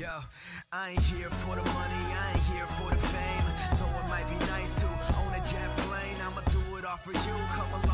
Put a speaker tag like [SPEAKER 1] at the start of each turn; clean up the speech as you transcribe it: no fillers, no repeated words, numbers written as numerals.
[SPEAKER 1] Yo, I ain't here for the money, I ain't here for the fame. Though it might be nice to own a jet plane, I'ma do it all for you. Come along.